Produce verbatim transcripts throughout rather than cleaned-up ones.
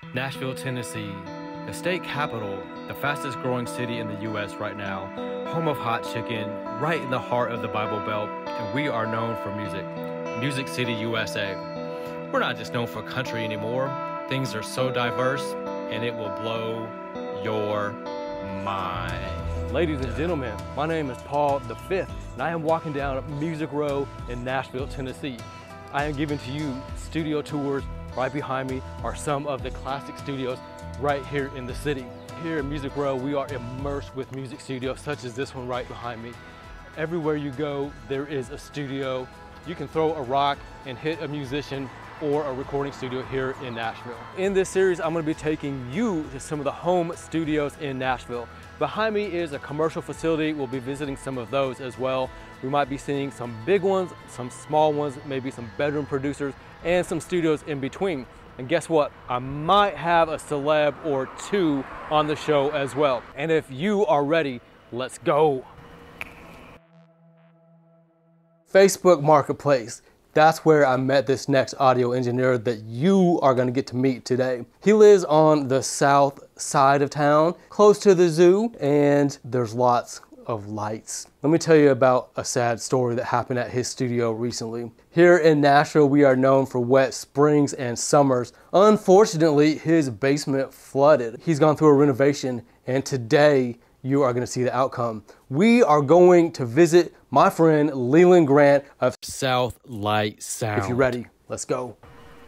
Nashville, Tennessee, the state capital, the fastest growing city in the U S right now, home of hot chicken, right in the heart of the Bible Belt, and we are known for music. Music City, U S A. We're not just known for country anymore. Things are so diverse, and it will blow your mind. Ladies and gentlemen, my name is Paul the Fifth, and I am walking down Music Row in Nashville, Tennessee. I am giving to you studio tours. Right behind me are some of the classic studios right here in the city. Here at Music Row, we are immersed with music studios such as this one right behind me. Everywhere you go, there is a studio. You can throw a rock and hit a musician or a recording studio here in Nashville. In this series, I'm gonna be taking you to some of the home studios in Nashville. Behind me is a commercial facility. We'll be visiting some of those as well. We might be seeing some big ones, some small ones, maybe some bedroom producers, and some studios in between. And guess what? I might have a celeb or two on the show as well. And if you are ready, let's go. Facebook Marketplace. That's where I met this next audio engineer that you are gonna get to meet today. He lives on the south side of town, close to the zoo, and there's lots of lights. Let me tell you about a sad story that happened at his studio recently. Here in Nashville, we are known for wet springs and summers. Unfortunately, his basement flooded. He's gone through a renovation, and today you are gonna see the outcome. We are going to visit my friend Leland Grant of South Light Sound. If you're ready, let's go.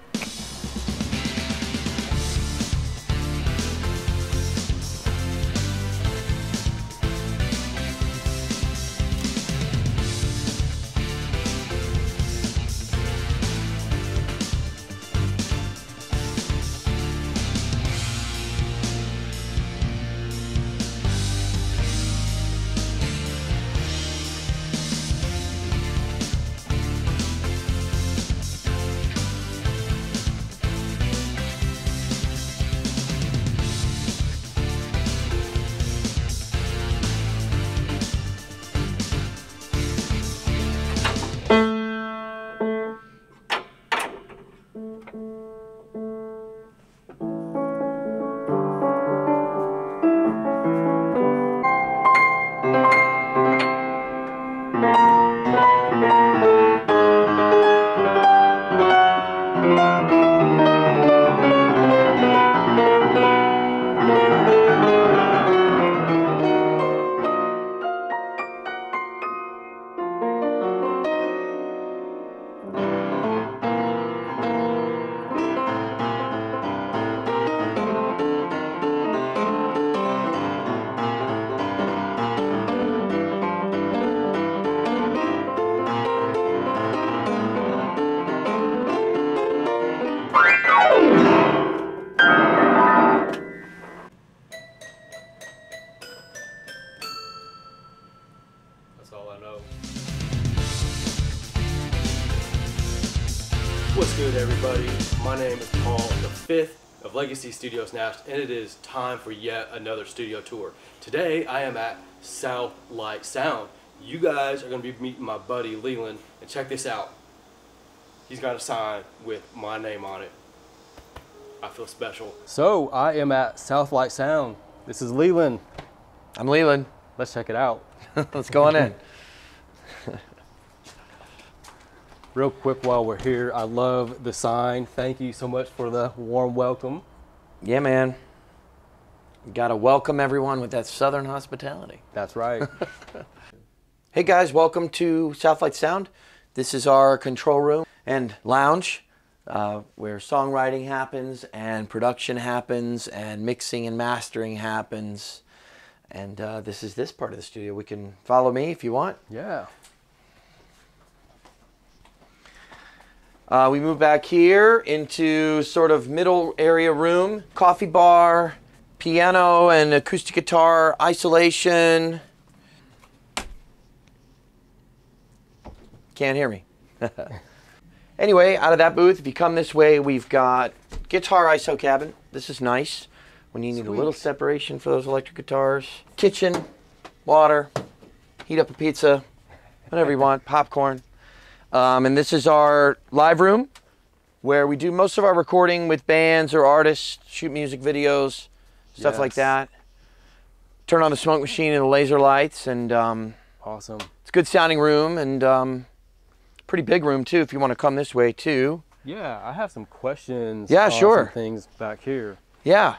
That's all I know. What's good, everybody? My name is Paul the Fifth of Legacy Studios Nash, and it is time for yet another studio tour. Today I am at South Light Sound. You guys are going to be meeting my buddy Leland, and check this out. He's got a sign with my name on it. I feel special. So I am at South Light Sound. This is Leland. I'm Leland. Let's check it out. Let's go on in. Real quick while we're here, I love the sign. Thank you so much for the warm welcome. Yeah, man. You gotta welcome everyone with that Southern hospitality. That's right. Hey guys, welcome to South Light Sound. This is our control room and lounge uh, where songwriting happens and production happens and mixing and mastering happens. And uh, this is this part of the studio. We can follow me if you want. Yeah. Uh, we move back here into sort of middle area room, coffee bar, piano and acoustic guitar, isolation. Can't hear me. Anyway, out of that booth, if you come this way, we've got guitar I S O cabinet. This is nice when you need Sweet. a little separation for those electric guitars. Kitchen, water, heat up a pizza, whatever you want, popcorn. Um, and this is our live room. where we do most of our recording with bands or artists, shoot music videos, stuff Yes. like that. Turn on the smoke machine and the laser lights, and um, Awesome. it's a good sounding room, and um, pretty big room too if you want to come this way too. Yeah, I have some questions. Yeah, on sure. Some things back here. Yeah.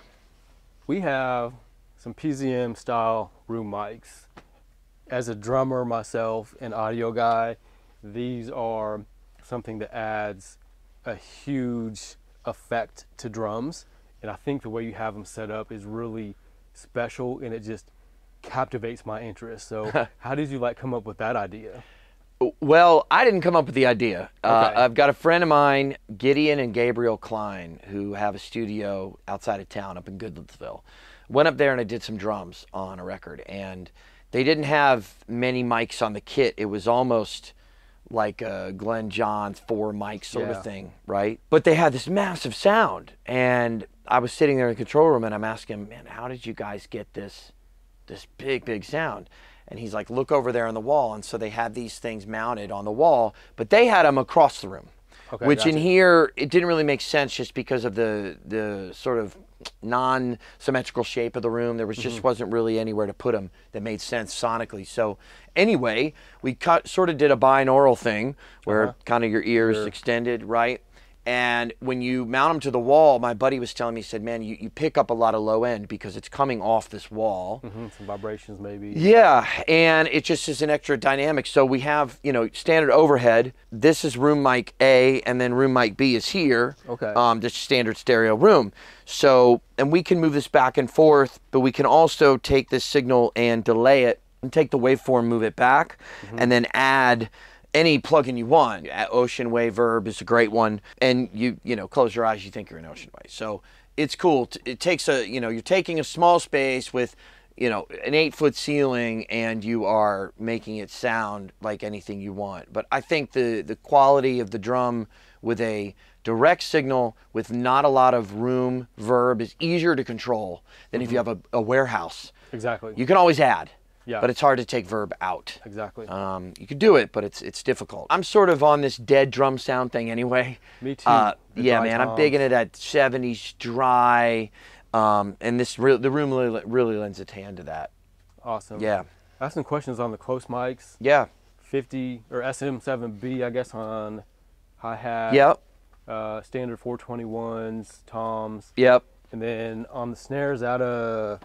We have some P Z M style room mics. As a drummer myself, an audio guy, these are something that adds a huge effect to drums. And I think the way you have them set up is really special, and it just captivates my interest. So how did you like come up with that idea? Well, I didn't come up with the idea. Uh, Okay. I've got a friend of mine, Gideon and Gabriel Klein, who have a studio outside of town up in Goodlettsville. Went up there and I did some drums on a record, and they didn't have many mics on the kit. It was almost like a Glenn Johns four mic sort Yeah. of thing, right? But they had this massive sound, and I was sitting there in the control room and I'm asking him, man, how did you guys get this, this big, big sound? And he's like, look over there on the wall. And so they had these things mounted on the wall, but they had them across the room, Okay, which in gotcha. here, it didn't really make sense just because of the, the sort of non-symmetrical shape of the room. There was just Mm-hmm. wasn't really anywhere to put them that made sense sonically. So anyway, we cut, sort of did a binaural thing where Uh-huh. kind of your ears Sure. extended, right? And when you mount them to the wall, my buddy was telling me, he said, man, you, you pick up a lot of low end because it's coming off this wall. Mhm, some vibrations maybe. Yeah, and it just is an extra dynamic. So we have, you know, standard overhead. This is room mic A, and then room mic B is here. Okay. Um, just standard stereo room. So, and we can move this back and forth, but we can also take this signal and delay it and take the waveform, move it back, and then add any plugin you want. Uh, Ocean Wave Verb is a great one, and you you know close your eyes, you think you're in Ocean Wave. So it's cool. T- It takes a you know you're taking a small space with you know an eight foot ceiling, and you are making it sound like anything you want. But I think the the quality of the drum with a direct signal with not a lot of room verb is easier to control than if you have a, a warehouse. Exactly. You can always add. Yeah. But it's hard to take verb out. Exactly. Um, you could do it, but it's it's difficult. I'm sort of on this dead drum sound thing anyway. Me too. Uh, The yeah, dry man, I'm big toms. into that seventies dry, um, and this re- the room really, really lends its hand to that. Awesome. Yeah, I have some questions on the close mics. yeah, fifty or S M seven B, I guess, on hi-hat. yep, Uh, standard four twenty-ones, toms. yep. And then on the snares, out of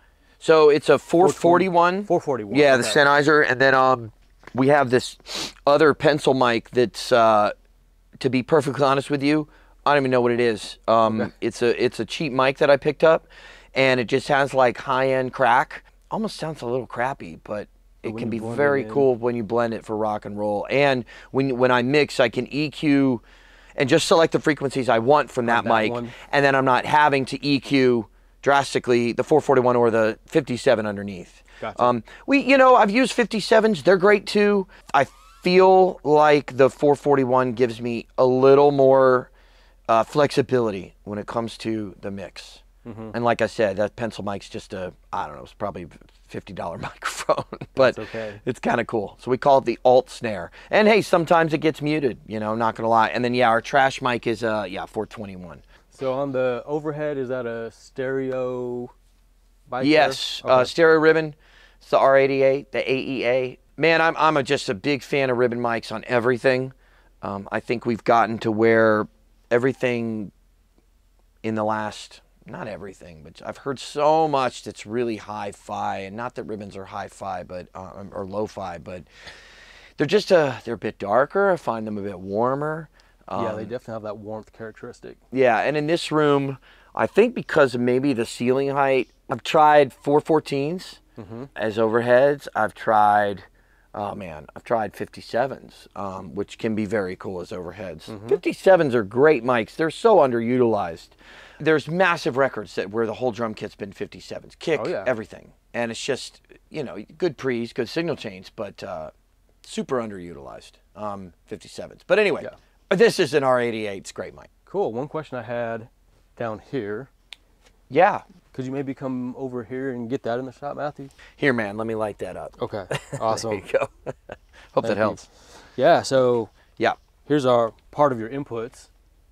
So it's a four forty-one. four forty-one. Yeah, the okay. Sennheiser, and then um, we have this other pencil mic that's, uh, to be perfectly honest with you, I don't even know what it is. Um, Okay. It's a it's a cheap mic that I picked up, and it just has like high end crack. Almost sounds a little crappy, but it when can you be blend very it in. cool when you blend it for rock and roll. And when when I mix, I can E Q and just select the frequencies I want from that, that mic, one. and then I'm not having to E Q drastically the four forty-one or the fifty-seven underneath. Gotcha. Um, we, you know, I've used fifty-sevens. They're great too. I feel like the four forty-one gives me a little more uh, flexibility when it comes to the mix. Mm-hmm. And like I said, that pencil mic's just a, I don't know, it's probably a fifty dollar microphone, but That's okay. it's kind of cool. So we call it the alt snare. And hey, sometimes it gets muted, you know, I'm not gonna lie. And then yeah, our trash mic is, uh, yeah, four twenty-one. So on the overhead, is that a stereo mic? Yes, there? uh, Okay. stereo ribbon. It's the R eighty-eight, the A E A. Man, I'm I'm a, just a big fan of ribbon mics on everything. Um, I think we've gotten to where everything in the last, not everything, but I've heard so much that's really hi-fi, and not that ribbons are hi-fi, but uh, or lo-fi, but they're just a they're a bit darker. I find them a bit warmer. yeah, Um, they definitely have that warmth characteristic. Yeah, and in this room, I think because of maybe the ceiling height, I've tried four fourteens Mm-hmm. as overheads. I've tried, oh man, I've tried fifty-sevens, um, which can be very cool as overheads. Mm-hmm. fifty-sevens are great mics. They're so underutilized. There's massive records that where the whole drum kit's been fifty-sevens, kick, Oh, yeah. everything, and it's just you know good pre's, good signal chains, but uh, super underutilized um, fifty-sevens. But anyway, Yeah. this is an R eighty-eight. It's a great mic. Cool. One question I had down here. Yeah. Could you maybe come over here and get that in the shop, Matthew? Here, man, let me light that up. Okay. Awesome. There you go. Hope Thank that you. helps. Yeah, so Yeah. here's our part of your inputs.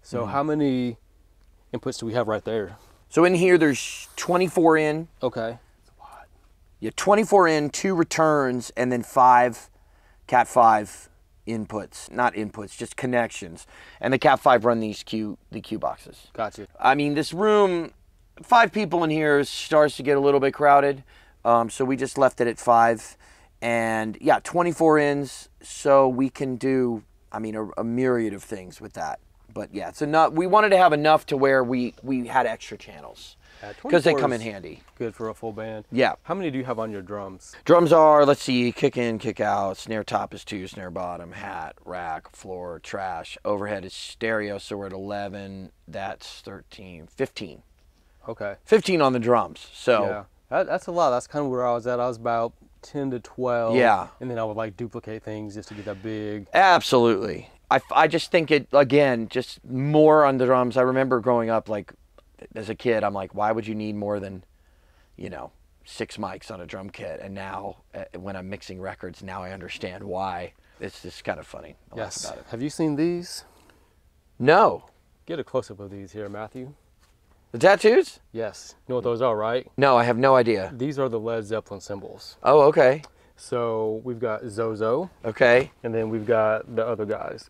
So how many inputs do we have right there? So in here, there's twenty-four in. Okay. Yeah, twenty-four in, two returns, and then five Cat five inputs. Not inputs, just connections. And the Cat five run these Q, the Q boxes. Gotcha. I mean, this room, five people in here starts to get a little bit crowded. Um, so we just left it at five. And yeah, twenty-four ins, so we can do, I mean, a, a myriad of things with that. But yeah, it's enough. We wanted to have enough to where we, we had extra channels. Because they come in handy. Good for a full band. Yeah. How many do you have on your drums? Drums are, let's see, kick in, kick out. Snare top is two, snare bottom, hat, rack, floor, trash. Overhead is stereo, so we're at eleven. That's thirteen, fifteen. Okay. fifteen on the drums. So yeah, that, that's a lot. That's kind of where I was at. I was about ten to twelve. Yeah. And then I would like duplicate things just to get that big. Absolutely. I, I just think it, again, just more on the drums. I remember growing up, like, as a kid, I'm like, why would you need more than, you know, six mics on a drum kit? And now, uh, when I'm mixing records, now I understand why. It's just kind of funny. I Yes. laugh about it. Have you seen these? No. Get a close-up of these here, Matthew. The tattoos? Yes. You know what those are, right? No, I have no idea. These are the Led Zeppelin symbols. Oh, okay. So we've got Zozo, Okay. and then we've got the other guys.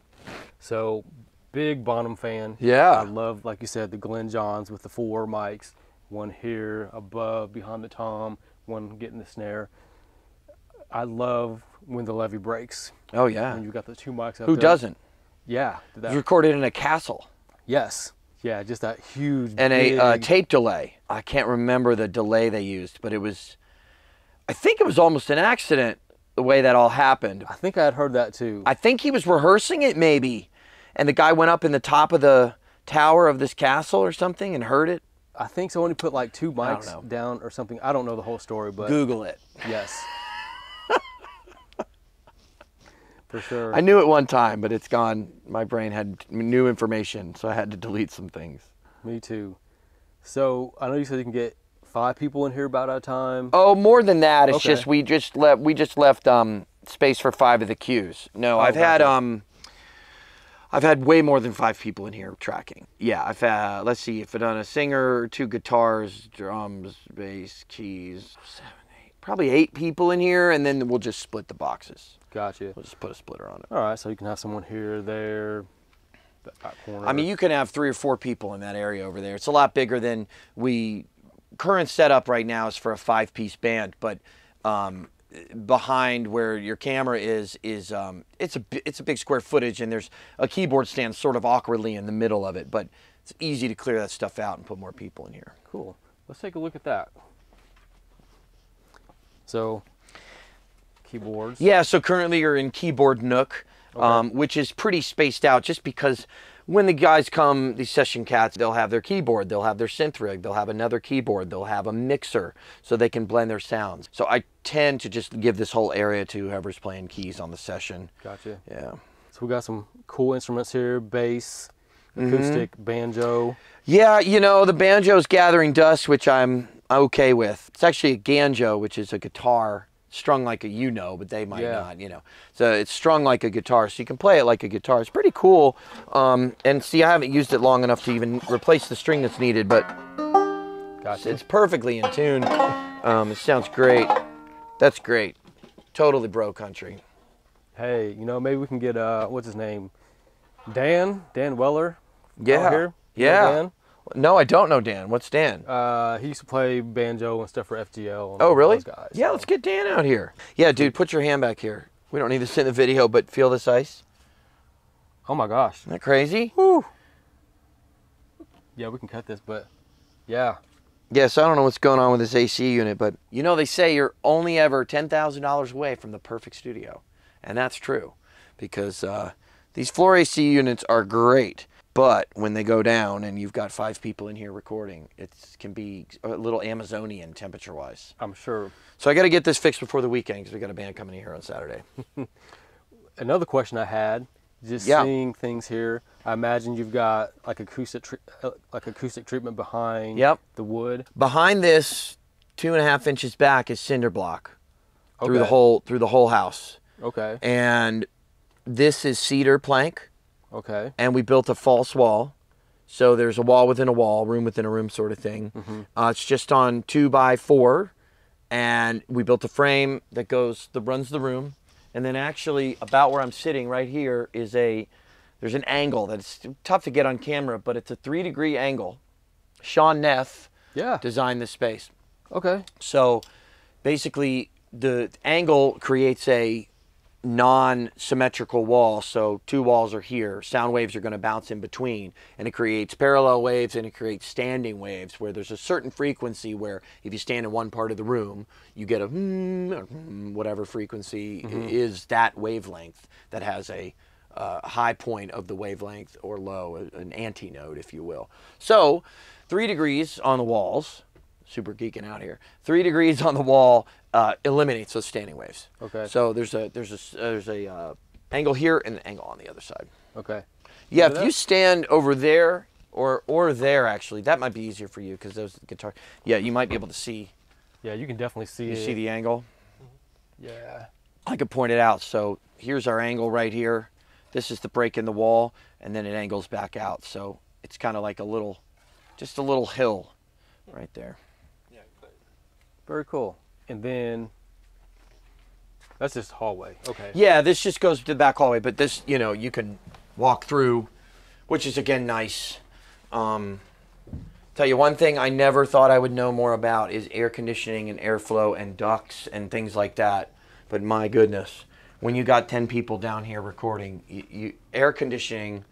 So big Bonham fan. Yeah. I love, like you said, the Glenn Johns with the four mics. One here, above, behind the tom, one getting the snare. I love when the levee breaks. Oh, yeah. When you've got the two mics up Who there. doesn't? Yeah. It That, was recorded in a castle. yes. Yeah, just that huge, And big, a uh, tape delay. I can't remember the delay they used, but it was, I think it was almost an accident the way that all happened. I think I had heard that too. I think he was rehearsing it maybe, and the guy went up in the top of the tower of this castle or something and heard it. I think so. When he put like two I don't mics know. down or something. I don't know the whole story, but Google it. yes. For sure. I knew it one time, but it's gone. My brain had new information, so I had to delete some things. Me too. So I know you said you can get five people in here about at a time. Oh, more than that. It's Okay. just we just left we just left um space for five of the cues. No, Oh, I've had gotcha. um I've had way more than five people in here tracking. Yeah, I've had, let's see, if I've done a singer, two guitars, drums, bass, keys, seven, eight, probably eight people in here, and then we'll just split the boxes. Gotcha. We'll just put a splitter on it. All right, so you can have someone here, there, that back corner. I mean, you can have three or four people in that area over there. It's a lot bigger than we, current setup right now is for a five-piece band, but um, behind where your camera is, is um, it's, a, it's a big square footage, and there's a keyboard stand sort of awkwardly in the middle of it, but it's easy to clear that stuff out and put more people in here. Cool. Let's take a look at that. So, keyboards. Yeah, so currently you're in keyboard Nook, um, which is pretty spaced out just because when the guys come, these session cats, they'll have their keyboard, they'll have their synth rig, they'll have another keyboard, they'll have a mixer so they can blend their sounds. So I tend to just give this whole area to whoever's playing keys on the session. Gotcha. Yeah. So we got some cool instruments here, bass, acoustic, banjo. Yeah, you know, the banjo's gathering dust, which I'm okay with. It's actually a ganjo, which is a guitar strung like a, you know, but they might Yeah. not, you know. So it's strung like a guitar, so you can play it like a guitar. It's pretty cool. Um, and see, I haven't used it long enough to even replace the string that's needed, but Gotcha. it's perfectly in tune. Um, it sounds great. That's great. Totally bro country. Hey, you know, maybe we can get, uh, what's his name? Dan? Dan Weller? Yeah. Out here? You know Yeah. Dan? No, I don't know Dan. What's Dan? Uh, he used to play banjo and stuff for F G L. And Oh, really? Those guys, Yeah, so. let's get Dan out here. Yeah, dude, put your hand back here. We don't need this in the video, but feel this ice. Oh my gosh. Isn't that crazy? Whew. Yeah, we can cut this, but yeah. Yes, I don't know what's going on with this A C unit, but you know, they say you're only ever ten thousand dollars away from the perfect studio. And that's true, because uh, these floor A C units are great. But when they go down and you've got five people in here recording, it can be a little Amazonian temperature-wise. I'm sure. So I got to get this fixed before the weekend because we got a band coming in here on Saturday. Another question I had, just Yeah. seeing things here. I imagine you've got like acoustic, tre- uh, like acoustic treatment behind Yep. the wood. Behind this, two and a half inches back, is cinder block through the Okay. whole through the whole house, Okay. and this is cedar plank Okay. And we built a false wall. So there's a wall within a wall, room within a room sort of thing. Mm-hmm. uh, it's just on two by four. And we built a frame that goes, that runs the room. And then actually about where I'm sitting right here is a, there's an angle that's tough to get on camera, but it's a three degree angle. Sean Neff yeah. designed this space. Okay. So basically the angle creates a non-symmetrical wall. So two walls are here. Sound waves are going to bounce in between, and it creates parallel waves and it creates standing waves where there's a certain frequency where if you stand in one part of the room, you get a hmm, or hmm, whatever frequency mm-hmm. is that wavelength that has a uh, high point of the wavelength or low, an antinode, if you will. So three degrees on the walls, super geeking out here, three degrees on the wall uh, eliminates those standing waves. Okay. So there's a there's a there's a uh, angle here and an angle on the other side. Okay. Yeah, Look if at you that. stand over there or or there, actually, that might be easier for you because those guitar. Yeah, you might be able to see. Yeah, you can definitely see You it. see the angle? Yeah. I could point it out. So here's our angle right here. This is the break in the wall, and then it angles back out. So it's kind of like a little, just a little hill right there. Very cool. And then that's just hallway. Okay. Yeah, this just goes to the back hallway, but this, you know, you can walk through, which is again nice. Um, tell you one thing I never thought I would know more about is air conditioning and airflow and ducts and things like that. But my goodness, when you got ten people down here recording, you, you air conditioning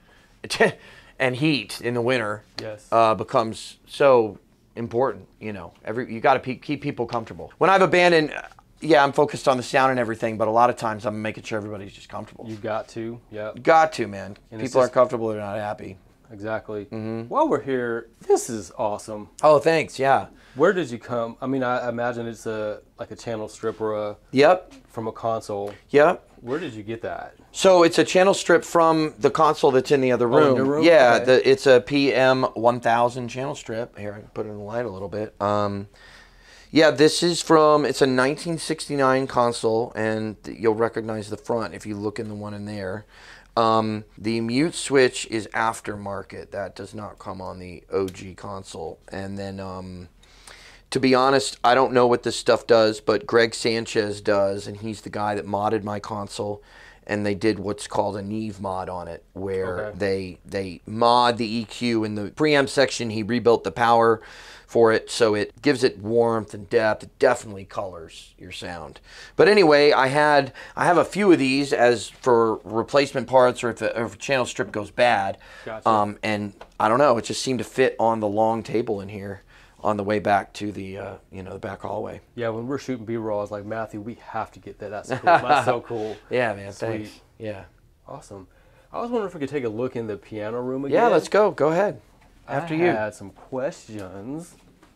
and heat in the winter yes. uh, becomes so important. You know, every you got to pe keep people comfortable. When I've abandoned, yeah, I'm focused on the sound and everything, but a lot of times I'm making sure everybody's just comfortable. You got to, yeah. Got to, man. And People aren't comfortable, they're not happy. Exactly. Mm-hmm. While we're here, this is awesome. Oh, thanks. Yeah. Where did you come? I mean, I imagine it's a like a channel strip or a Yep. from a console. Yep. Where did you get that? So it's a channel strip from the console that's in the other room. Oh, in the room? Yeah, Okay. the, it's a P M one thousand channel strip. Here, I can put it in the light a little bit. Um, yeah, this is from, it's a nineteen sixty-nine console, and you'll recognize the front if you look in the one in there. Um, the mute switch is aftermarket. That does not come on the O G console. And then, um, to be honest, I don't know what this stuff does, but Greg Sanchez does, and he's the guy that modded my console. And they did what's called a Neve mod on it, where Okay. they they mod the E Q in the preamp section. He rebuilt the power for it, so it gives it warmth and depth. It definitely colors your sound. But anyway, I had I have a few of these as for replacement parts, or if a, if a channel strip goes bad. Gotcha. Um, and I don't know, it just seemed to fit on the long table in here on the way back to the uh, you know the back hallway. Yeah, when we're shooting B-roll, I was like, Matthew, we have to get that. That's cool. That's so cool. Yeah, man. Sweet. Thanks. Yeah. Awesome. I was wondering if we could take a look in the piano room again. Yeah, let's go. Go ahead. After I you. had some questions.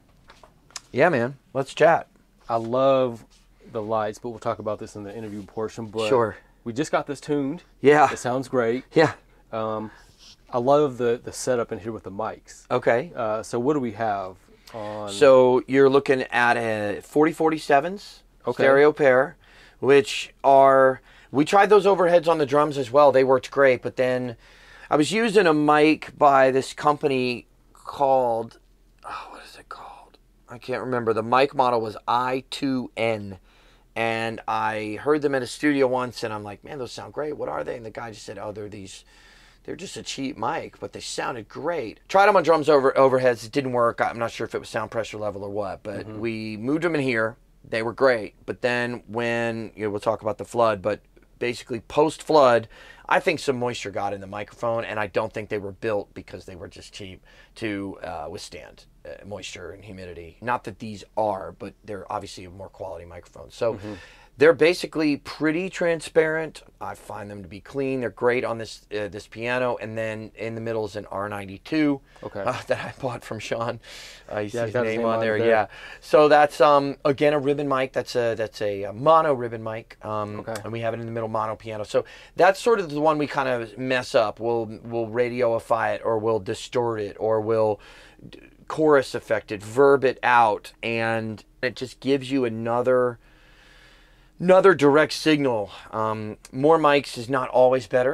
Yeah, man. Let's chat. I love the lights, but we'll talk about this in the interview portion. But Sure. we just got this tuned. Yeah. It sounds great. Yeah. Um, I love the, the setup in here with the mics. Okay. Uh, so what do we have on? So you're looking at a forty forty-sevens Okay. stereo pair, which are, we tried those overheads on the drums as well. They worked great, but then I was using a mic by this company called, oh, what is it called? I can't remember. The mic model was I two N. And I heard them in a studio once, and I'm like, man, those sound great. What are they? And the guy just said, oh, they're these, they're just a cheap mic, but they sounded great. Tried them on drums over overheads. It didn't work. I'm not sure if it was sound pressure level or what, but mm-hmm. we moved them in here. They were great. But then when, you know, we'll talk about the flood, but basically post-flood, I think some moisture got in the microphone, and I don't think they were built because they were just cheap to uh, withstand uh, moisture and humidity. Not that these are, but they're obviously a more quality microphone. So mm-hmm. they're basically pretty transparent. I find them to be clean. They're great on this uh, this piano, and then in the middle is an R ninety-two okay. uh, that I bought from Sean. Uh, you see Yeah, his got his name name on on there. there. Yeah. So that's um again a ribbon mic. That's a that's a, a mono ribbon mic. Um, okay. And we have it in the middle mono piano. So that's sort of the one we kind of mess up. We'll we'll radioify it, or we'll distort it, or we'll chorus effect it, verb it out, and it just gives you another. Another direct signal. Um, more mics is not always better,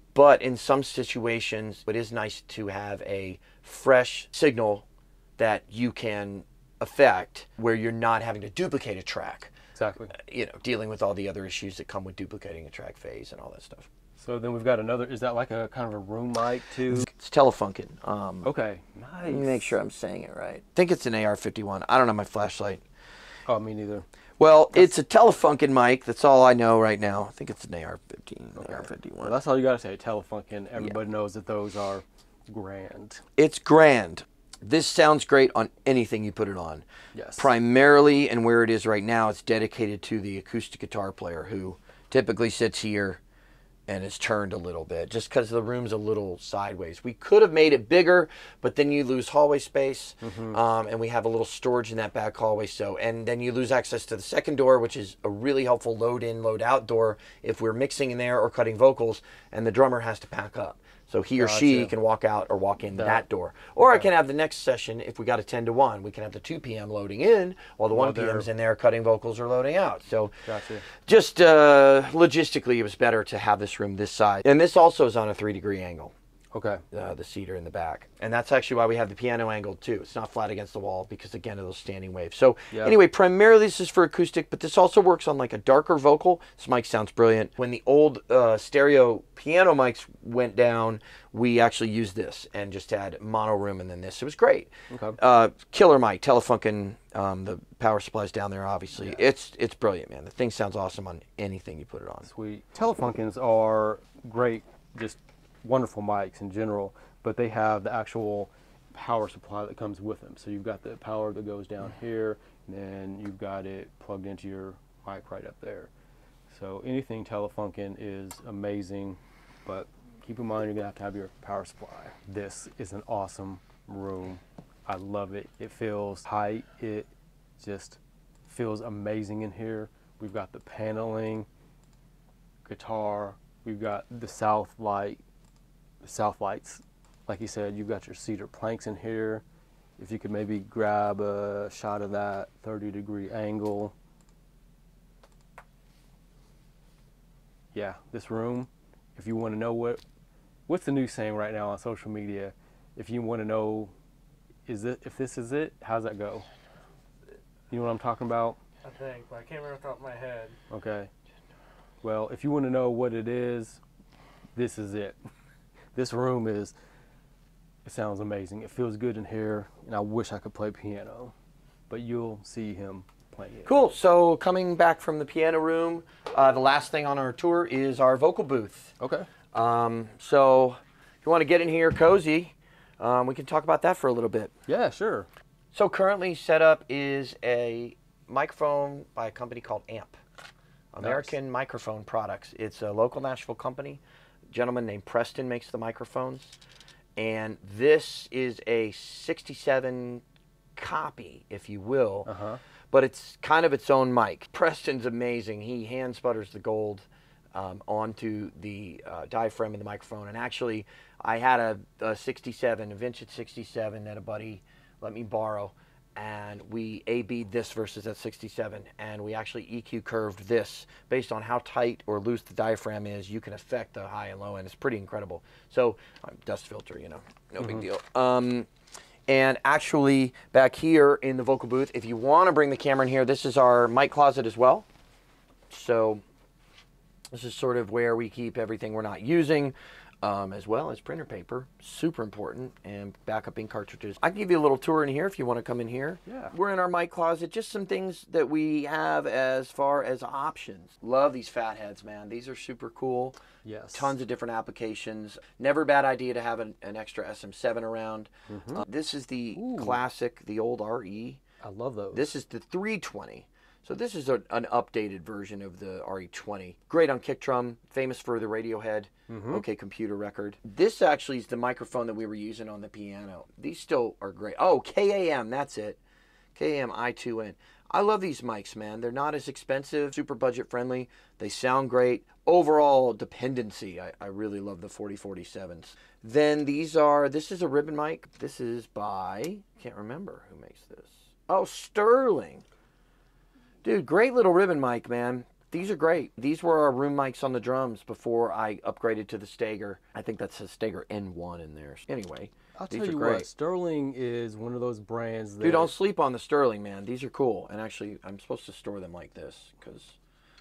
But in some situations, it is nice to have a fresh signal that you can affect where you're not having to duplicate a track. Exactly. Uh, you know, dealing with all the other issues that come with duplicating a track phase and all that stuff. So then we've got another, is that like a kind of a room mic too? It's Telefunken. Um, Okay, nice. Let me make sure I'm saying it right. I think it's an A R fifty-one. I don't have my flashlight. Oh, me neither. Well, that's... it's a Telefunken mic. That's all I know right now. I think it's an A R fifteen, okay. A R fifty-one. Well, that's all you got to say, Telefunken. Everybody yeah. knows that those are grand. It's grand. This sounds great on anything you put it on. Yes. Primarily, and where it is right now, it's dedicated to the acoustic guitar player who typically sits here and is turned a little bit just because the room's a little sideways. We could have made it bigger, but then you lose hallway space, mm-hmm. um, and we have a little storage in that back hallway. So, and then you lose access to the second door, which is a really helpful load-in, load-out door if we're mixing in there or cutting vocals, and the drummer has to pack up. So he or gotcha. she can walk out or walk in that, that door. Or okay. I can have the next session, if we got a ten to one, we can have the two p m loading in while the one p m is in there cutting vocals or loading out. So gotcha. just uh, logistically, it was better to have this room this size. And this also is on a three degree angle. Okay. Uh, the cedar in the back. And that's actually why we have the piano angled too. It's not flat against the wall because, again, of those standing waves. So yep. anyway, primarily this is for acoustic, but this also works on like a darker vocal. This mic sounds brilliant. When the old uh, stereo piano mics went down, we actually used this and just had mono room and then this. It was great. Okay. Uh, killer mic, Telefunken, um, the power supply's down there, obviously. Yeah. It's, it's brilliant, man. The thing sounds awesome on anything you put it on. Sweet. Telefunkens are great, just wonderful mics in general, but they have the actual power supply that comes with them. So you've got the power that goes down here, and then you've got it plugged into your mic right up there. So anything Telefunken is amazing, but keep in mind you're gonna have to have your power supply. This is an awesome room. I love it. It feels tight. It just feels amazing in here. We've got the paneling, guitar. We've got the south light. The south lights, like you said, you've got your cedar planks in here. If you could maybe grab a shot of that thirty degree angle. Yeah, this room, if you want to know what, what's the new saying right now on social media? If you want to know, is it, if this is it, how's that go? You know what I'm talking about? I think, but I can't remember off the top of my head. Okay. Well, if you want to know what it is, this is it. This room is, it sounds amazing. It feels good in here, and I wish I could play piano, but you'll see him playing it. Cool. So coming back from the piano room, uh, the last thing on our tour is our vocal booth. Okay. Um, so if you want to get in here cozy, um, we can talk about that for a little bit. Yeah, sure. So currently set up is a microphone by a company called Amp, American nice. Microphone Products. It's a local Nashville company. Gentleman named Preston makes the microphones, and this is a sixty-seven copy, if you will, uh-huh. but it's kind of its own mic. Preston's amazing. He hand sputters the gold um, onto the uh, diaphragm of the microphone, and actually I had a, a sixty-seven, a vintage sixty-seven that a buddy let me borrow, and we A B'd this versus that sixty-seven, and we actually E Q curved this based on how tight or loose the diaphragm is. You can affect the high and low end. It's pretty incredible. So um, dust filter, you know, no mm-hmm. big deal. Um, and actually back here in the vocal booth, if you want to bring the camera in here, this is our mic closet as well. So this is sort of where we keep everything we're not using. Um, as well as printer paper, super important, and backup ink cartridges. I can give you a little tour in here if you want to come in here. Yeah. We're in our mic closet, just some things that we have as far as options. Love these fat heads, man. These are super cool. Yes. Tons of different applications. Never a bad idea to have an, an extra S M seven around. Mm-hmm. uh, this is the Ooh. classic, the old R E. I love those. This is the three twenty. So this is a, an updated version of the R E twenty. Great on kick drum, famous for the Radiohead mm-hmm. OK Computer record. This actually is the microphone that we were using on the piano. These still are great. Oh, K A M, that's it. K A M I two N. I love these mics, man. They're not as expensive, super budget friendly. They sound great. Overall dependency, I, I really love the forty forty-sevens. Then these are, this is a ribbon mic. This is by, can't remember who makes this. Oh, Sterling. Dude, great little ribbon mic, man. These are great. These were our room mics on the drums before I upgraded to the Stager. I think that says Stager N one in there. Anyway, I'll these tell are you great. what, Sterling is one of those brands that... Dude, don't sleep on the Sterling, man. These are cool. And actually, I'm supposed to store them like this because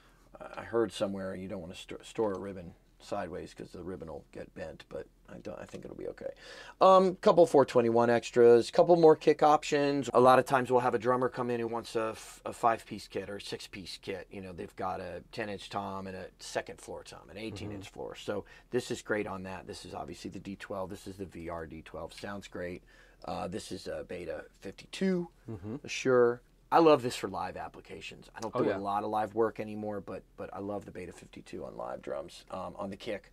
I heard somewhere you don't want to st store a ribbon sideways because the ribbon will get bent, but I don't. I think it'll be okay. Um, couple four twenty-one extras, couple more kick options. A lot of times we'll have a drummer come in who wants a, a five-piece kit or a six-piece kit. You know, they've got a ten-inch tom and a second floor tom, an eighteen-inch mm-hmm. floor. So this is great on that. This is obviously the D twelve. This is the V R D twelve. Sounds great. Uh, this is a Beta fifty-two, mm-hmm. Sure. I love this for live applications. I don't do oh, yeah. a lot of live work anymore, but but I love the Beta fifty-two on live drums, um, on the kick.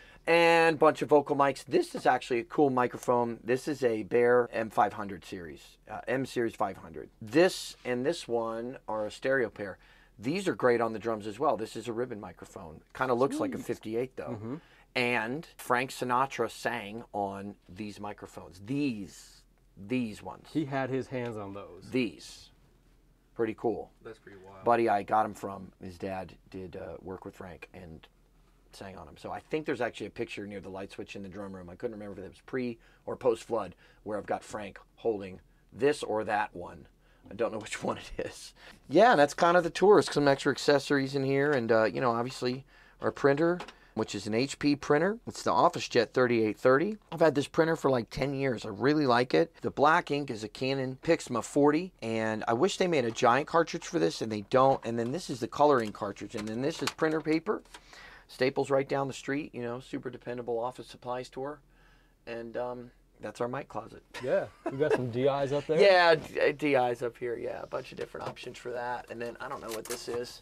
And bunch of vocal mics. This is actually a cool microphone. This is a Bear M five hundred series, uh, M series five hundred. This and this one are a stereo pair. These are great on the drums as well. This is a ribbon microphone. Kind of looks like a fifty-eight though. Mm-hmm. And Frank Sinatra sang on these microphones. These, these ones. He had his hands on those. These. Pretty cool. That's pretty wild. Buddy I got him from, his dad did uh, work with Frank and sang on him. So I think there's actually a picture near the light switch in the drum room. I couldn't remember if it was pre or post flood where I've got Frank holding this or that one. I don't know which one it is. Yeah, and that's kind of the tour. Some extra accessories in here, and uh, you know, obviously our printer, which is an H P printer. It's the OfficeJet thirty-eight thirty. I've had this printer for like ten years. I really like it. The black ink is a Canon Pixma forty, and I wish they made a giant cartridge for this, and they don't. And then this is the coloring cartridge, and then this is printer paper. Staples right down the street, you know, super dependable office supply store. And um, that's our mic closet. Yeah, we got some D Is up there. Yeah, D Is up here, yeah. A bunch of different options for that. And then I don't know what this is.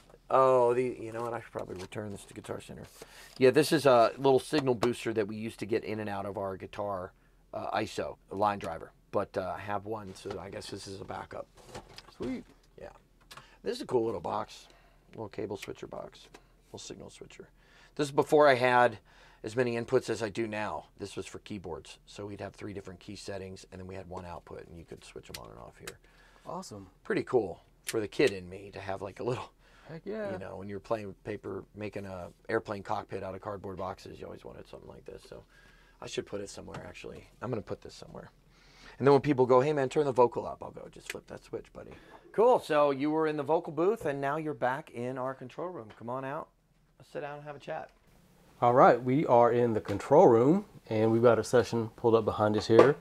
Oh, the you know what? I should probably return this to Guitar Center. Yeah, this is a little signal booster that we used to get in and out of our guitar uh, I S O, a line driver. But uh, I have one, so I guess this is a backup. Sweet. Yeah. This is a cool little box, little cable switcher box, little signal switcher. This is before I had as many inputs as I do now. This was for keyboards. So we'd have three different key settings, and then we had one output, and you could switch them on and off here. Awesome. Pretty cool for the kid in me to have like a little... Heck yeah. You know, when you're playing with paper, making a airplane cockpit out of cardboard boxes, you always wanted something like this. So I should put it somewhere, actually. I'm going to put this somewhere. And then when people go, hey, man, turn the vocal up, I'll go, just flip that switch, buddy. Cool. So you were in the vocal booth, and now you're back in our control room. Come on out. Let's sit down and have a chat. All right. We are in the control room, and we've got a session pulled up behind us here.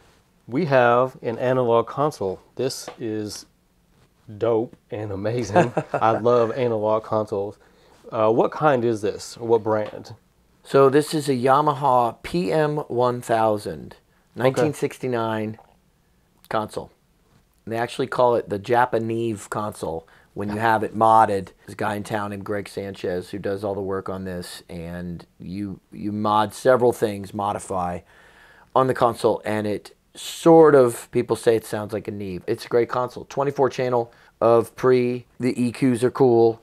We have an analog console. This is dope and amazing. I love analog consoles. Uh, what kind is this? Or what brand? So this is a Yamaha P M one thousand, nineteen sixty-nine okay. console. And they actually call it the Japanese console when you have it modded. There's a guy in town named Greg Sanchez who does all the work on this, and you you mod several things, modify on the console, and it sort of, people say it sounds like a Neve. It's a great console. twenty-four channel of pre. The E Qs are cool,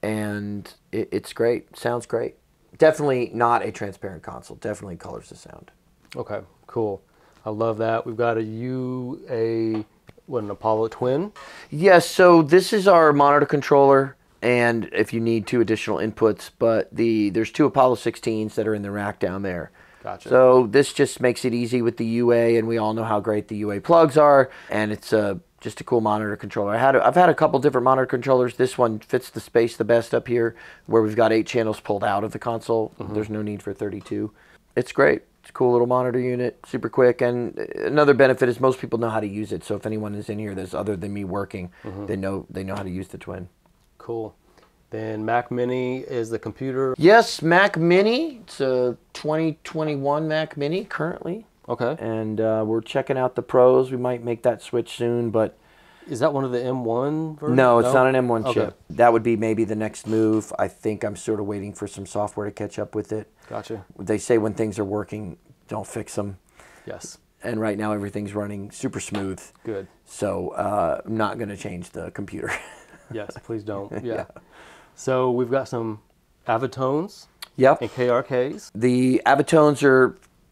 and it, it's great. Sounds great. Definitely not a transparent console. Definitely colors the sound. Okay, cool. I love that. We've got a U, a, what, an Apollo Twin? Yes, so this is our monitor controller, and if you need two additional inputs, but the there's two Apollo sixteens that are in the rack down there. Gotcha. So this just makes it easy with the U A, and we all know how great the U A plugs are, and it's a, just a cool monitor controller. I had a, I've had a couple different monitor controllers. This one fits the space the best up here, where we've got eight channels pulled out of the console. Mm-hmm. There's no need for thirty-two. It's great. It's a cool little monitor unit, super quick, and another benefit is most people know how to use it. So if anyone is in here that's other than me working, mm-hmm. they know they know how to use the Twin. Cool. Then Mac Mini is the computer. Yes, Mac Mini. It's a twenty twenty-one Mac Mini currently. Okay. And uh, we're checking out the Pros. We might make that switch soon, but... Is that one of the M one versions? No, it's no? not an M one okay. chip. That would be maybe the next move. I think I'm sort of waiting for some software to catch up with it. Gotcha. They say when things are working, don't fix them. Yes. And right now everything's running super smooth. Good. So uh, I'm not going to change the computer. Yes, please don't. Yeah. Yeah. So we've got some Avatones. Yep. And K R Ks. The Avatones are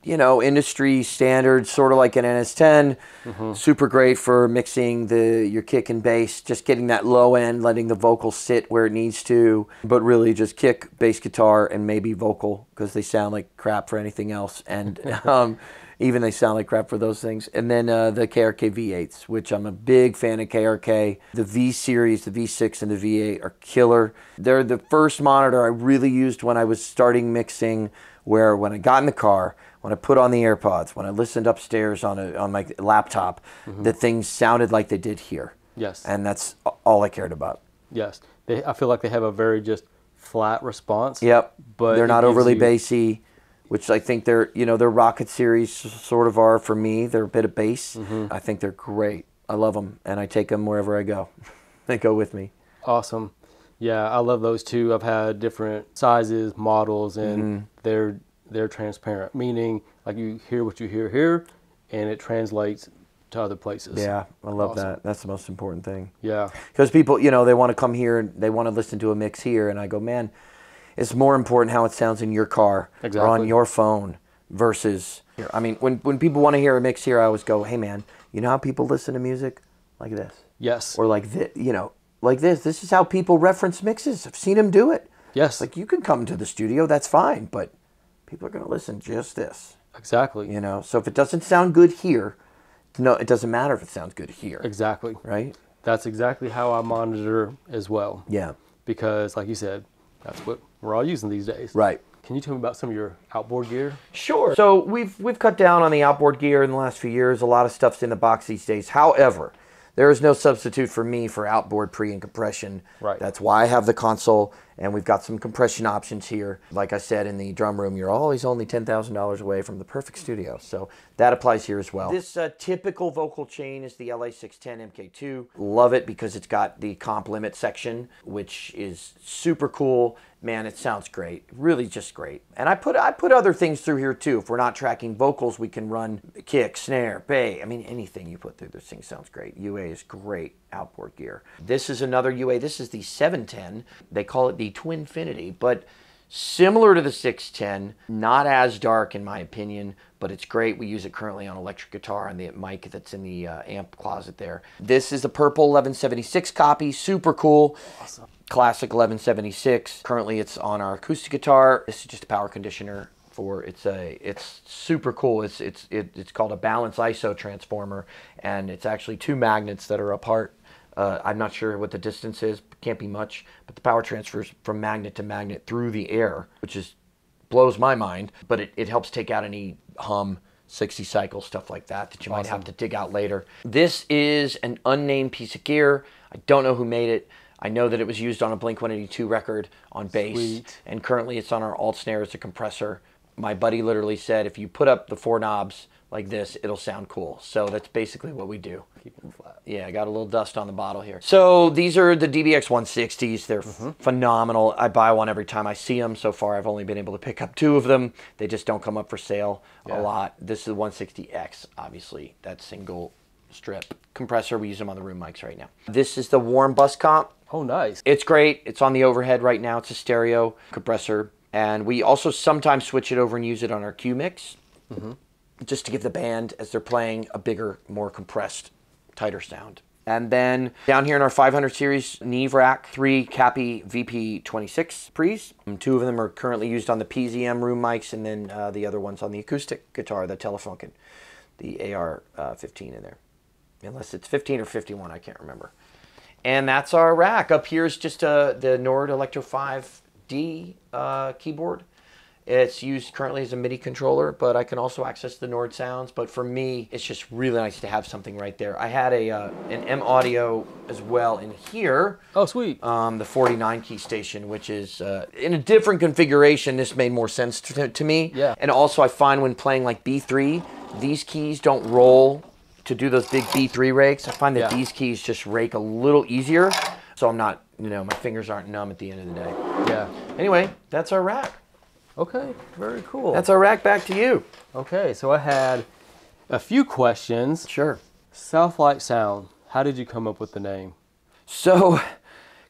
you know, industry standard, sort of like an N S ten. Mm-hmm. Super great for mixing the your kick and bass, just getting that low end, letting the vocal sit where it needs to, but really just kick, bass guitar, and maybe vocal, because they sound like crap for anything else. And um, even they sound like crap for those things. And then uh, the K R K V eights, which I'm a big fan of K R K. The V series, the V six and the V eight are killer. They're the first monitor I really used when I was starting mixing, where when I got in the car, when I put on the AirPods, when I listened upstairs on a, on my laptop, mm-hmm. the things sounded like they did here. Yes. And that's all I cared about. Yes. They, I feel like they have a very just flat response. Yep. But they're not overly you... bassy, which I think they're, you know, their Rocket series sort of are for me. They're a bit of bass. Mm-hmm. I think they're great. I love them, and I take them wherever I go. They go with me. Awesome. Yeah, I love those too. I've had different sizes, models, and mm-hmm. they're they're transparent, meaning like you hear what you hear here, and it translates to other places. Yeah, I love awesome. that. That's the most important thing. Yeah. Because people, you know, they want to come here and they want to listen to a mix here, and I go, man, it's more important how it sounds in your car exactly. or on your phone versus here. I mean, when, when people want to hear a mix here, I always go, hey, man, you know how people listen to music? Like this. Yes. Or like this, you know, like this. This is how people reference mixes. I've seen them do it. Yes. Like, you can come to the studio, that's fine, but people are going to listen just this. Exactly. You know, so if it doesn't sound good here, no, it doesn't matter if it sounds good here. Exactly. Right? That's exactly how I monitor as well. Yeah. Because, like you said, that's what we're all using these days. Right. Can you tell me about some of your outboard gear? Sure. So we've we've cut down on the outboard gear in the last few years. A lot of stuff's in the box these days. However, there is no substitute for me for outboard pre and compression. Right. That's why I have the console, and we've got some compression options here. Like I said in the drum room, you're always only ten thousand dollars away from the perfect studio. So that applies here as well. This uh, typical vocal chain is the L A six ten M K two. Love it because it's got the comp limit section, which is super cool. Man, it sounds great. Really just great. And I put I put other things through here too. If we're not tracking vocals, we can run kick, snare, bass. I mean, anything you put through this thing sounds great. U A is great outboard gear. This is another U A. This is the seven ten. They call it the Twinfinity, but similar to the six ten, not as dark in my opinion, but it's great. We use it currently on electric guitar and the mic that's in the uh, amp closet there. This is a purple eleven seventy-six copy, super cool. Awesome. Classic eleven seventy-six. Currently it's on our acoustic guitar. This is just a power conditioner for, it's a, it's super cool. It's, it's, it, it's called a balance I S O transformer, and it's actually two magnets that are apart. Uh, I'm not sure what the distance is, can't be much, but the power transfers from magnet to magnet through the air, which is blows my mind, but it, it helps take out any hum, sixty cycles, stuff like that, that you awesome. Might have to dig out later. This is an unnamed piece of gear. I don't know who made it. I know that it was used on a Blink one eighty-two record on bass, Sweet. And currently it's on our alt snare as a compressor. My buddy literally said, if you put up the four knobs like this, it'll sound cool. So that's basically what we do. Keep it flat. Yeah, I got a little dust on the bottle here. So these are the D B X one sixties. They're mm-hmm. phenomenal. I buy one every time I see them. So far, I've only been able to pick up two of them. They just don't come up for sale yeah. a lot. This is the one sixty X, obviously. That single strip compressor. We use them on the room mics right now. This is the Warm Bus Comp. Oh, nice. It's great. It's on the overhead right now. It's a stereo compressor. And we also sometimes switch it over and use it on our Q mix, mm-hmm. just to give the band, as they're playing, a bigger, more compressed, tighter sound. And then down here in our five hundred series Neve rack, three Cappy V P twenty-six pre's. Two of them are currently used on the P Z M room mics, and then uh, the other one's on the acoustic guitar, the Telefunken, the A R fifteen in there. Unless it's fifteen or fifty-one, I can't remember. And that's our rack. Up here is just uh, the Nord Electro five D uh, keyboard. It's used currently as a MIDI controller, but I can also access the Nord sounds. But for me, it's just really nice to have something right there. I had a uh, an M Audio as well in here. Oh, sweet. Um, the forty-nine key station, which is uh, in a different configuration. This made more sense to, to me. Yeah. And also I find when playing like B three, these keys don't roll to do those big B three rakes. I find that yeah. these keys just rake a little easier. So I'm not, you know, my fingers aren't numb at the end of the day. Yeah. Anyway, that's our rack. Okay, very cool. That's our rack. Back to you. Okay, so I had a few questions. Sure. Southlight Sound, how did you come up with the name? So,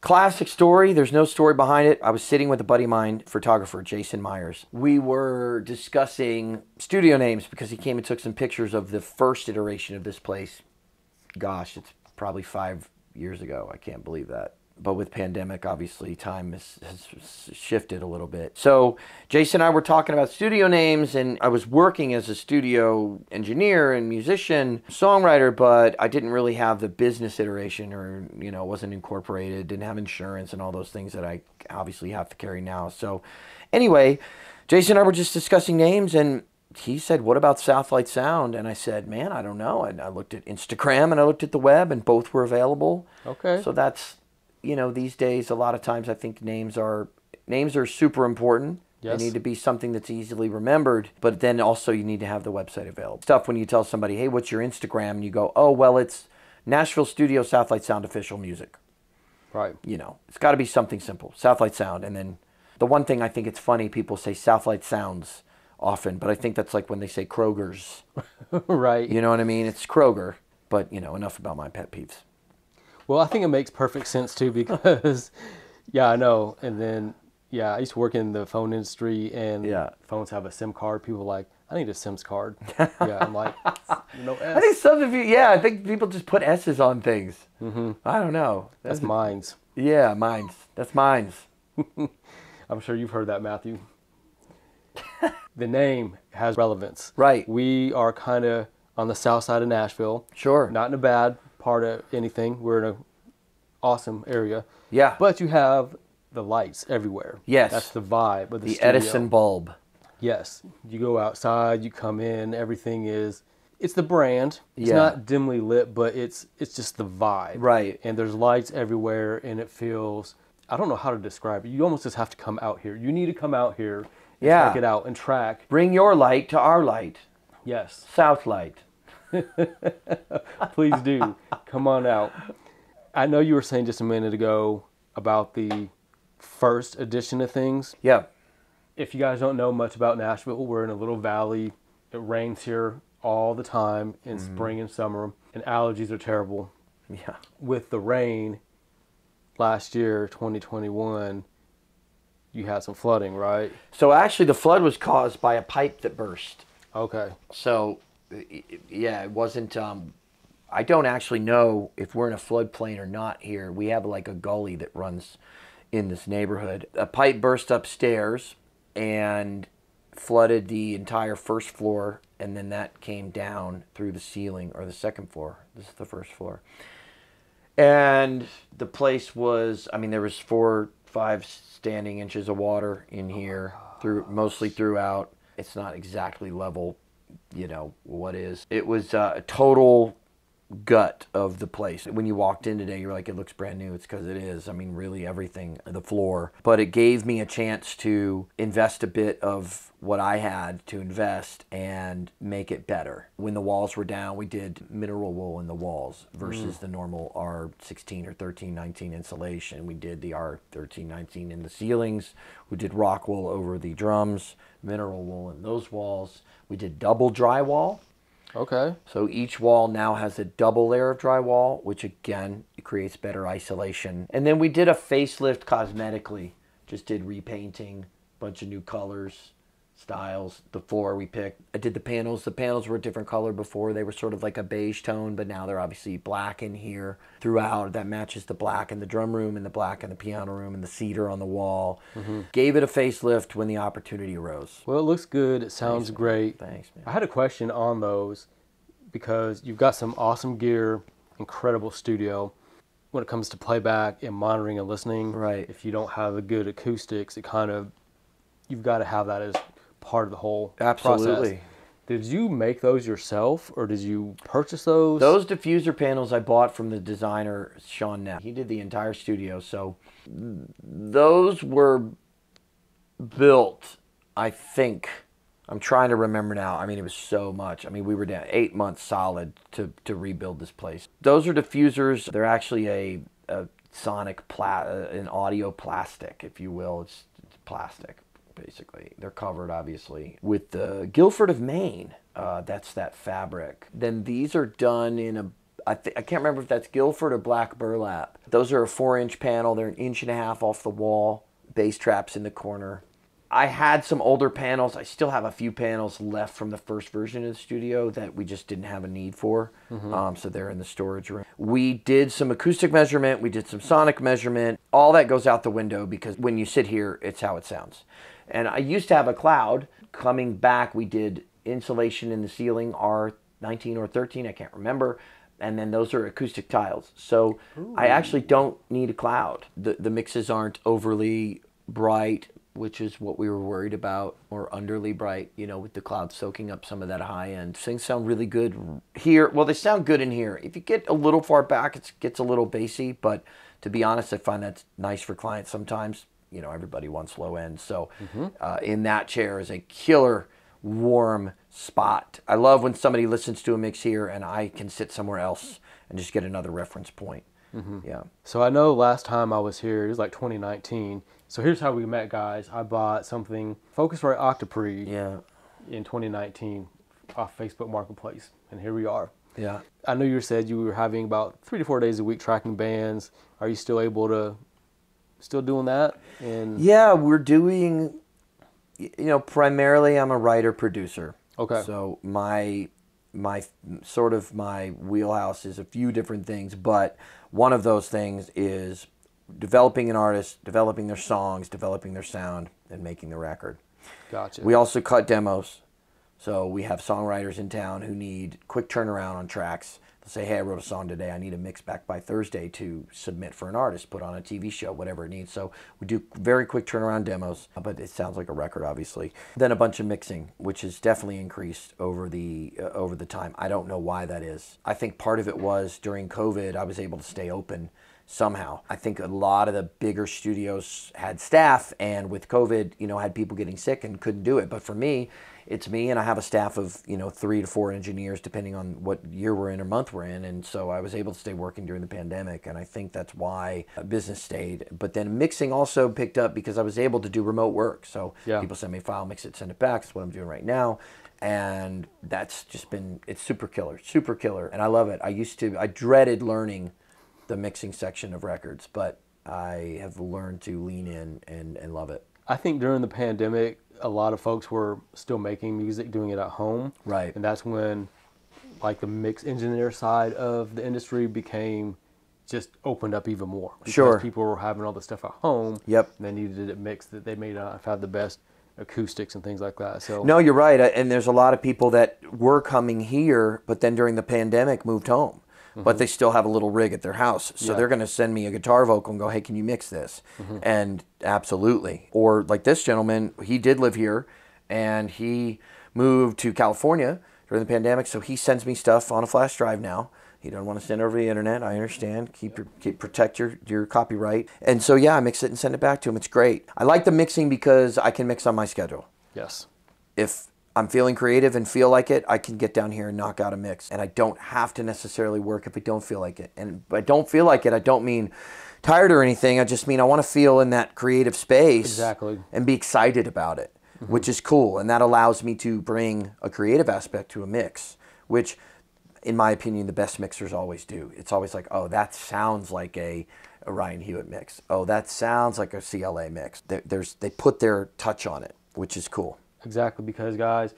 Classic story. There's no story behind it. I was sitting with a buddy of mine, photographer, Jason Myers. We were discussing studio names because he came and took some pictures of the first iteration of this place. Gosh, it's probably five years ago. I can't believe that. But with pandemic, obviously, time has, has shifted a little bit. So Jason and I were talking about studio names, and I was working as a studio engineer and musician, songwriter, but I didn't really have the business iteration, or, you know, wasn't incorporated, didn't have insurance and all those things that I obviously have to carry now. So anyway, Jason and I were just discussing names, and he said, what about Southlight Sound? And I said, man, I don't know. And I looked at Instagram and I looked at the web, and both were available. Okay. So that's... You know, these days, a lot of times I think names are names are super important. Yes. They need to be something that's easily remembered, but then also you need to have the website available. Stuff when you tell somebody, hey, what's your Instagram? And you go, oh, well, it's Nashville Studio Southlight Sound Official Music. Right. You know, it's got to be something simple. Southlight Sound. And then the one thing I think it's funny, people say Southlight Sounds often, but I think that's like when they say Kroger's. Right. You know what I mean? It's Kroger, but, you know, enough about my pet peeves. Well, I think it makes perfect sense too because, yeah, I know. And then, yeah, I used to work in the phone industry, and yeah. phones have a SIM card. People are like, I need a SIMS card. Yeah, I'm like, no S. I think some of you, yeah, I think people just put S's on things. Mm-hmm. I don't know. That's, That's mine's. Yeah, mine's. That's mine's. I'm sure you've heard that, Matthew. The name has relevance. Right. We are kind of on the south side of Nashville. Sure. Not in a bad part of anything. We're in an awesome area. Yeah. But you have the lights everywhere. Yes. That's the vibe of the, the studio. Edison bulb. Yes. You go outside, you come in, everything is, it's the brand. It's yeah. not dimly lit, but it's it's just the vibe. Right. And there's lights everywhere, and it feels, I don't know how to describe it. You almost just have to come out here. You need to come out here and yeah. check it out and track. Bring your light to our light. Yes. Southlight. Please do. Come on out. I know you were saying just a minute ago about the first edition of things. Yeah. If you guys don't know much about Nashville, we're in a little valley. It rains here all the time in mm-hmm. spring and summer, and allergies are terrible. Yeah. With the rain last year, twenty twenty-one, you had some flooding, right? So actually the flood was caused by a pipe that burst. Okay. So, yeah, it wasn't, um, I don't actually know if we're in a floodplain or not here. We have like a gully that runs in this neighborhood. A pipe burst upstairs and flooded the entire first floor, and then that came down through the ceiling, or the second floor. This is the first floor. And the place was, I mean, there was four, five standing inches of water in here, through mostly throughout. It's not exactly level, you know, what is. It was uh, a total gut of the place. When you walked in today, you're like, it looks brand new. It's because it is. I mean, really everything, the floor. But it gave me a chance to invest a bit of what I had to invest and make it better. When the walls were down, we did mineral wool in the walls versus mm. the normal R sixteen or thirteen nineteen insulation. We did the R thirteen nineteen in the ceilings. We did rock wool over the drums, mineral wool in those walls. We did double drywall. Okay. So each wall now has a double layer of drywall, which again, it creates better isolation. And then we did a facelift cosmetically. Just did repainting, bunch of new colors, styles. The floor we picked. I did the panels. The panels were a different color before. They were sort of like a beige tone, but now they're obviously black in here throughout. That matches the black in the drum room and the black in the piano room and the cedar on the wall. Mm-hmm. Gave it a facelift when the opportunity arose. Well, it looks good. It sounds Thanks, great. Thanks, man. I had a question on those because you've got some awesome gear, incredible studio. When it comes to playback and monitoring and listening, right. if you don't have the good acoustics, it kind of, you've got to have that as part of the whole Absolutely. process. Did you make those yourself, or did you purchase those? Those diffuser panels I bought from the designer, Sean Neff. He did the entire studio, so those were built, I think, I'm trying to remember now. I mean, it was so much. I mean, we were down eight months solid to, to rebuild this place. Those are diffusers. They're actually a, a sonic, pla an audio plastic, if you will. It's, it's plastic, basically. They're covered, obviously, with the Guilford of Maine. Uh, that's that fabric. Then these are done in a, I, th I can't remember if that's Guilford or black burlap. Those are a four inch panel. They're an inch and a half off the wall. Bass traps in the corner. I had some older panels. I still have a few panels left from the first version of the studio that we just didn't have a need for. Mm-hmm. um, so they're in the storage room. We did some acoustic measurement. We did some sonic measurement. All that goes out the window because when you sit here, it's how it sounds. And I used to have a cloud. Coming back, we did insulation in the ceiling, R nineteen or thirteen, I can't remember. And then those are acoustic tiles. So Ooh. I actually don't need a cloud. The, the mixes aren't overly bright, which is what we were worried about, or underly bright, you know, with the cloud soaking up some of that high end. Things sound really good here. Well, they sound good in here. If you get a little far back, it gets a little bassy, but to be honest, I find that's nice for clients sometimes. You know, everybody wants low end. So mm-hmm. uh, in that chair is a killer warm spot. I love when somebody listens to a mix here and I can sit somewhere else and just get another reference point. Mm-hmm. Yeah. So I know last time I was here, it was like twenty nineteen. So here's how we met, guys. I bought something Focusrite Octoprix yeah. in twenty nineteen off Facebook Marketplace, and here we are. Yeah. I know you said you were having about three to four days a week tracking bands. Are you still able to, still doing that? And yeah, we're doing, you know, primarily I'm a writer producer. Okay. So my my sort of my wheelhouse is a few different things, but one of those things is developing an artist, developing their songs, developing their sound, and making the record. Gotcha. We also cut demos. So we have songwriters in town who need quick turnaround on tracks. They'll say, hey, I wrote a song today. I need a mix back by Thursday to submit for an artist, put on a T V show, whatever it needs. So we do very quick turnaround demos, but it sounds like a record, obviously. Then a bunch of mixing, which has definitely increased over the uh, over the time. I don't know why that is. I think part of it was during COVID, I was able to stay open somehow. I think a lot of the bigger studios had staff, and with COVID, you know, had people getting sick and couldn't do it. But for me, it's me, and I have a staff of, you know, three to four engineers, depending on what year we're in or month we're in. And so I was able to stay working during the pandemic, and I think that's why business stayed. But then mixing also picked up because I was able to do remote work. So yeah. people send me a file, mix it, send it back. That's what I'm doing right now. And that's just been, it's super killer, super killer. And I love it. I used to, I dreaded learning the mixing section of records, but I have learned to lean in and, and love it. I think during the pandemic, a lot of folks were still making music, doing it at home. Right. And that's when like the mix engineer side of the industry became just opened up even more. Because sure. people were having all the stuff at home. Yep. And they needed it mixed, that they may not have had the best acoustics and things like that. So no, you're right. And there's a lot of people that were coming here, but then during the pandemic moved home. Mm-hmm. But they still have a little rig at their house. So yeah. they're going to send me a guitar vocal and go, hey, can you mix this? Mm-hmm. And absolutely. Or like this gentleman, he did live here, and he moved to California during the pandemic. So he sends me stuff on a flash drive now. He doesn't want to send it over the internet. I understand. Keep your, keep, protect your, your copyright. And so, yeah, I mix it and send it back to him. It's great. I like the mixing because I can mix on my schedule. Yes. If I'm feeling creative and feel like it, I can get down here and knock out a mix. And I don't have to necessarily work if I don't feel like it. And if I don't feel like it, I don't mean tired or anything. I just mean I want to feel in that creative space. Exactly. And be excited about it, mm-hmm. which is cool. And that allows me to bring a creative aspect to a mix, which, in my opinion, the best mixers always do. It's always like, oh, that sounds like a, a Ryan Hewitt mix. Oh, that sounds like a C L A mix. There, there's, they put their touch on it, which is cool. Exactly, because guys,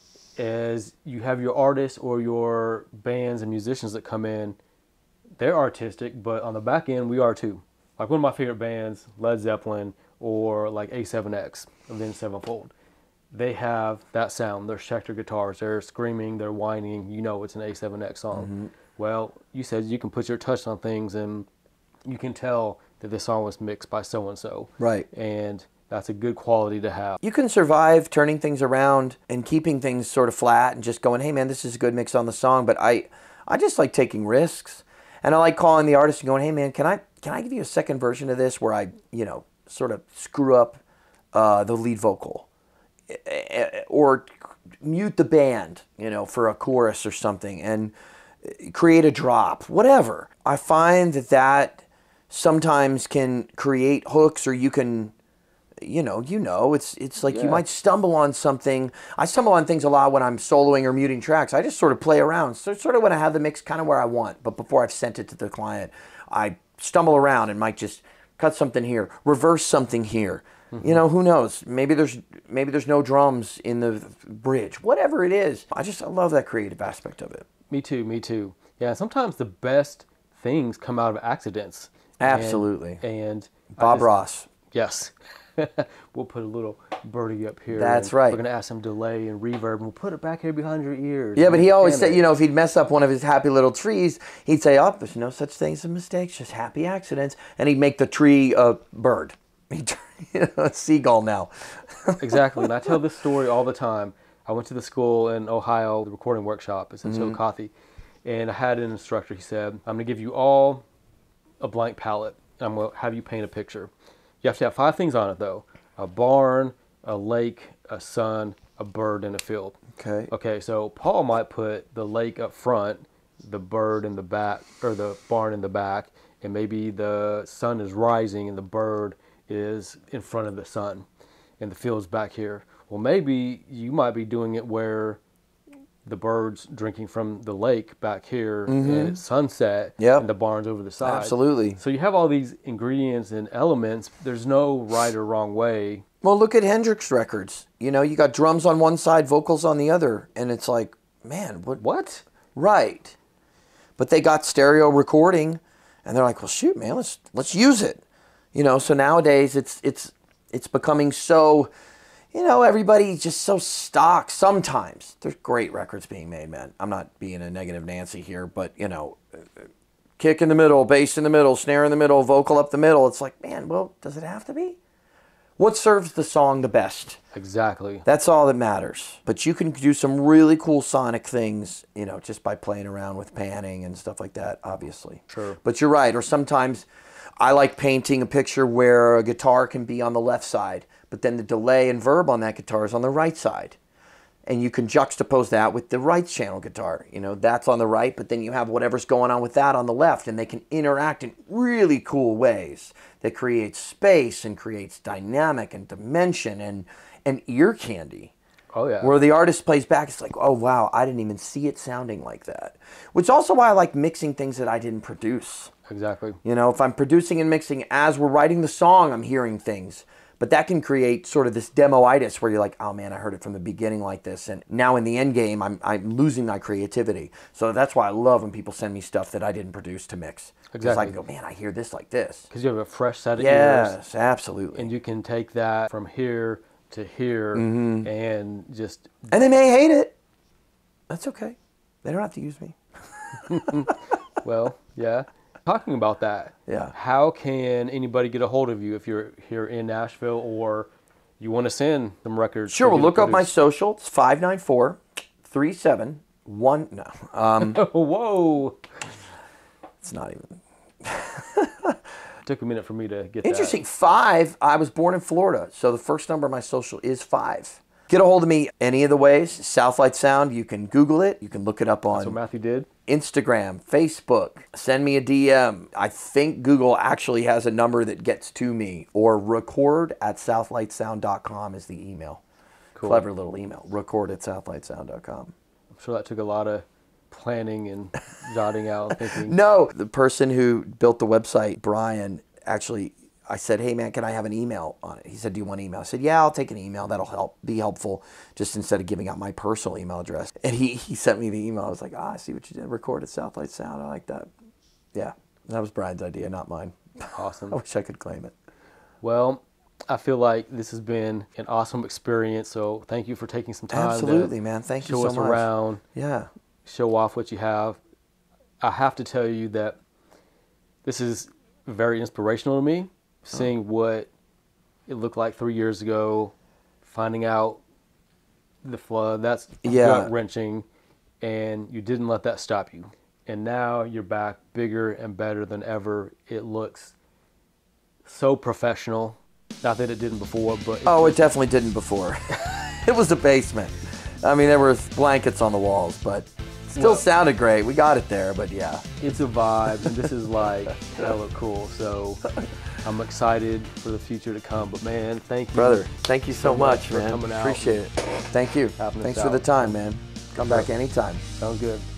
as you have your artists or your bands and musicians that come in, they're artistic, but on the back end, we are too. Like one of my favorite bands, Led Zeppelin, or like A seven X, Avenged Sevenfold. They have that sound. They're Schecter guitars. They're screaming. They're whining. You know it's an A seven X song. Mm-hmm. Well, you said you can put your touch on things, and you can tell that this song was mixed by so and so. Right. And that's a good quality to have. You can survive turning things around and keeping things sort of flat and just going, hey man, this is a good mix on the song. But I, I just like taking risks, and I like calling the artist and going, hey man, can I can I give you a second version of this where I, you know, sort of screw up uh, the lead vocal, or mute the band, you know, for a chorus or something, and create a drop, whatever. I find that that sometimes can create hooks, or you can you know, you know, it's it's like Yeah. you might stumble on something. I stumble on things a lot when I'm soloing or muting tracks. I just sort of play around. So sort of when I have the mix kind of where I want, but before I've sent it to the client, I stumble around and might just cut something here, reverse something here. Mm-hmm. You know, who knows? Maybe there's maybe there's no drums in the bridge. Whatever it is, I just I love that creative aspect of it. Me too, me too. Yeah, sometimes the best things come out of accidents. Absolutely. And, and Bob just, Ross. Yes. We'll put a little birdie up here. That's and right. We're going to add some delay and reverb, and we'll put it back here behind your ears. Yeah, but he always said, it. you know, if he'd mess up one of his happy little trees, he'd say, oh, there's no such thing as mistakes, just happy accidents. And he'd make the tree a bird. He'd, you know, a seagull now. Exactly. And I tell this story all the time. I went to the school in Ohio, the recording workshop. It's in Mm-hmm. Chillicothe. And I had an instructor. He said, I'm going to give you all a blank palette. I'm going to have you paint a picture. You have to have five things on it, though. A barn, a lake, a sun, a bird, and a field. Okay. Okay, so Paul might put the lake up front, the bird in the back, or the barn in the back, and maybe the sun is rising and the bird is in front of the sun, and the field's back here. Well, maybe you might be doing it where the bird's drinking from the lake back here, Mm-hmm. and it's sunset, Yep. and the barn's over the side. Absolutely. So you have all these ingredients and elements. There's no right or wrong way. Well, look at Hendrix records. You know, you got drums on one side, vocals on the other, and it's like, man, what? What? Right. But they got stereo recording, and they're like, well, shoot, man, let's let's use it. You know, so nowadays it's it's it's becoming so, you know, everybody's just so stock. Sometimes there's great records being made, man. I'm not being a negative Nancy here, but you know, kick in the middle, bass in the middle, snare in the middle, vocal up the middle. It's like, man, well, does it have to be? What serves the song the best? Exactly. That's all that matters. But you can do some really cool sonic things, you know, just by playing around with panning and stuff like that, obviously. Sure. But you're right. Or sometimes I like painting a picture where a guitar can be on the left side, but then the delay and verb on that guitar is on the right side. And you can juxtapose that with the right channel guitar. You know, that's on the right, but then you have whatever's going on with that on the left, and they can interact in really cool ways that creates space and creates dynamic and dimension and, and ear candy. Oh, yeah. Where the artist plays back, it's like, oh, wow, I didn't even see it sounding like that. Which is also why I like mixing things that I didn't produce. Exactly. You know, if I'm producing and mixing as we're writing the song, I'm hearing things. But that can create sort of this demoitis where you're like, oh man, I heard it from the beginning like this. And now in the end game, I'm, I'm losing my creativity. So that's why I love when people send me stuff that I didn't produce to mix. Because I Exactly. can go, man, I hear this like this. Because you have a fresh set of ears. Yes, absolutely. And you can take that from here to here Mm-hmm. and just, And they may hate it. That's okay. They don't have to use me. well, yeah. Talking about that, Yeah. how can anybody get a hold of you if you're here in Nashville or you want to send them records? Sure, to well, get look up my produced? social. It's five nine four, three seven one. No, um, Whoa. it's not even. Took a minute for me to get Interesting. Five, I was born in Florida, so the first number of my social is five. Get a hold of me any of the ways. Southlight Sound, you can Google it. You can look it up that. That's what on Matthew did. Instagram, Facebook. Send me a D M. I think Google actually has a number that gets to me. Or record at southlight sound dot com is the email. Cool. Clever little email. Record at southlight sound dot com. I'm sure that took a lot of planning and jotting out, thinking. No, the person who built the website, Brian, actually, I said, hey man, can I have an email on it? He said, do you want email? I said, yeah, I'll take an email. That'll help, be helpful, just instead of giving out my personal email address. And he, he sent me the email. I was like, ah, I see what you did. Record at Southlight Sound. I like that. Yeah, that was Brian's idea, not mine. Awesome. I wish I could claim it. Well, I feel like this has been an awesome experience. So thank you for taking some time. Absolutely, to man. Thank you show so us much. around, Yeah. show off what you have. I have to tell you that this is very inspirational to me. Seeing what it looked like three years ago, finding out the flood, that's Yeah. gut wrenching, and you didn't let that stop you. And now you're back bigger and better than ever. It looks so professional. Not that it didn't before, but it, Oh, it definitely didn't before. It was a basement. I mean, there were blankets on the walls, but still Well- sounded great. We got it there, but yeah. it's a vibe, and this is like hella cool. So I'm excited for the future to come. But man, thank you. Brother, thank you so, so much, much for man. coming out. Appreciate it. Thank you. Helping us Thanks for out. the time, man. Come Sure. back anytime. Sounds good.